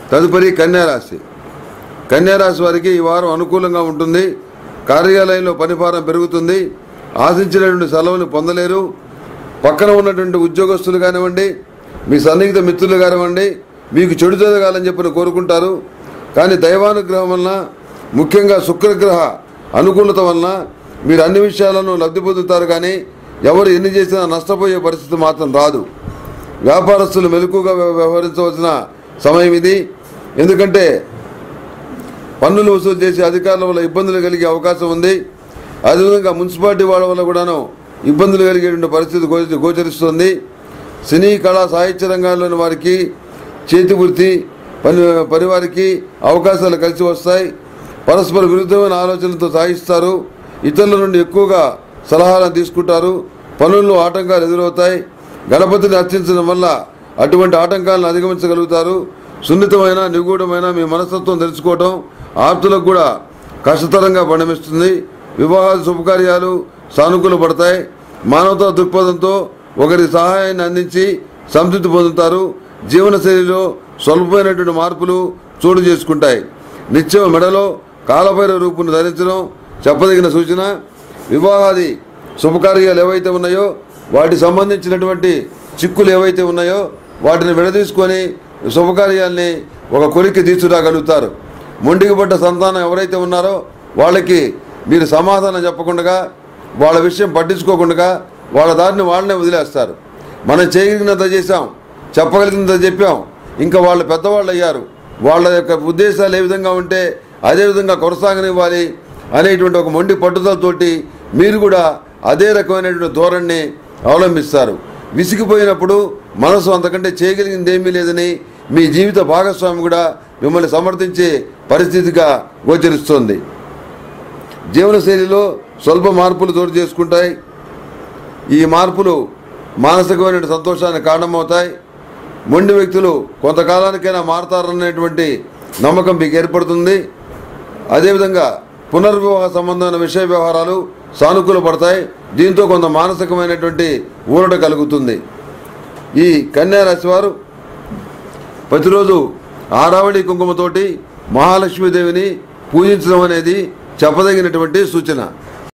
తదుపరి కన్యారాశి. కన్యారాశి వారికి ఈ వారం అనుకూలంగా ఉంటుంది. కార్యాలయంలో పనిభారం పెరుగుతుంది. ఆశించినటువంటి సెలవులు పొందలేరు. పక్కన ఉన్నటువంటి ఉద్యోగస్తులు కానివ్వండి, మీ సన్నిహిత మిత్రులు కానివ్వండి, మీకు చెడు జరగాలని చెప్పి కోరుకుంటారు. కానీ దైవానుగ్రహం వలన, ముఖ్యంగా శుక్రగ్రహ అనుకూలత వలన మీరు అన్ని విషయాలను లబ్ధి పొందుతారు. కానీ ఎవరు ఎన్ని చేసినా నష్టపోయే పరిస్థితి మాత్రం రాదు. వ్యాపారస్తులు మెలకుగా వ్యవహరించవలసిన సమయం ఇది. ఎందుకంటే పన్నులు వసూలు చేసే అధికారుల వల్ల ఇబ్బందులు కలిగే అవకాశం ఉంది. అదేవిధంగా మున్సిపాలిటీ వాళ్ళ వల్ల కూడాను ఇబ్బందులు కలిగేటువంటి పరిస్థితి గోచరిస్తుంది. సినీ కళా సాహిత్య రంగాల్లోని వారికి, చేతి వృత్తి పని వారికి అవకాశాలు కలిసి వస్తాయి. పరస్పర విరుద్ధమైన ఆలోచనలతో సాగిస్తారు. ఇతరుల నుండి ఎక్కువగా సలహాలను తీసుకుంటారు. పనుల్లో ఆటంకాలు ఎదురవుతాయి. గణపతిని అర్చించడం వల్ల అటువంటి ఆటంకాలను అధిగమించగలుగుతారు. సున్నితమైన నిగూఢమైన మీ మనస్తత్వం తెలుసుకోవటం ఆప్తులకు కూడా కష్టతరంగా పరిణమిస్తుంది. వివాహాలు శుభకార్యాలు సానుకూల పడతాయి. మానవతా దృక్పథంతో ఒకరి సహాయాన్ని అందించి సంతృప్తి పొందుతారు. జీవనశైలిలో స్వల్పమైనటువంటి మార్పులు చోటు చేసుకుంటాయి. నిత్యం మెడలో కాలభైరవ రూపును ధరించడం చెప్పదగిన సూచన. వివాహాది శుభకార్యాలు ఏవైతే ఉన్నాయో వాటికి సంబంధించినటువంటి చిక్కులు ఏవైతే ఉన్నాయో వాటిని విడదీసుకొని శుభకార్యాల్ని ఒక కొలిక్కి తీసుకురాగలుగుతారు. మొండికి పడ్డ సంతానం ఎవరైతే ఉన్నారో వాళ్ళకి మీరు సమాధానం చెప్పకుండా, వాళ్ళ విషయం పట్టించుకోకుండా వాళ్ళ దారిని వాళ్ళనే వదిలేస్తారు. మనం చేయగలిగినంత చేశాం, చెప్పగలిగినంత చెప్పాం, ఇంకా వాళ్ళు పెద్దవాళ్ళు అయ్యారు, వాళ్ళ యొక్క ఉద్దేశాలు ఏ విధంగా ఉంటే అదే విధంగా కొనసాగనివ్వాలి అనేటువంటి ఒక మొండి పట్టుదలతోటి మీరు కూడా అదే రకమైనటువంటి ధోరణిని అవలంబిస్తారు. విసిగిపోయినప్పుడు మనసు అంతకంటే చేయగలిగింది ఏమీ లేదని మీ జీవిత భాగస్వామి కూడా మిమ్మల్ని సమర్థించే పరిస్థితిగా గోచరిస్తుంది. జీవనశైలిలో స్వల్ప మార్పులు చోటు చేసుకుంటాయి. ఈ మార్పులు మానసికమైన సంతోషానికి కారణమవుతాయి. మొండి వ్యక్తులు కొంతకాలానికైనా మారతారనేటువంటి నమ్మకం మీకు ఏర్పడుతుంది. అదేవిధంగా పునర్వివాహ సంబంధమైన విషయ వ్యవహారాలు సానుకూల పడతాయి. దీంతో కొంత మానసికమైనటువంటి ఊరట కలుగుతుంది. ఈ కన్యారాశి వారు ప్రతిరోజు ఆరావళి కుంకుమతోటి మహాలక్ష్మీదేవిని పూజించడం అనేది చెప్పదగినటువంటి సూచన.